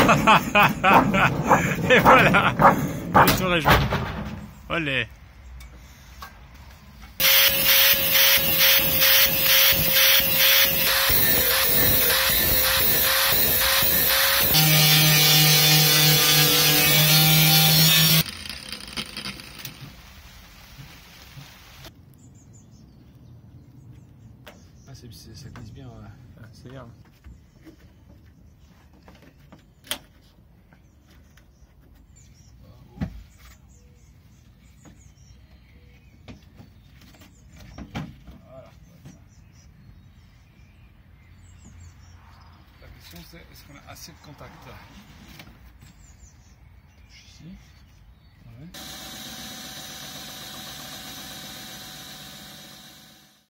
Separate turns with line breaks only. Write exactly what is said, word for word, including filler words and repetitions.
Et voilà, le tour est joué. Olé.
Ah, c'est, c'est, ça glisse bien. Ouais.
Ah, c'est bien.
La question c'est est-ce qu'on a assez de contact là? Ici. Ouais.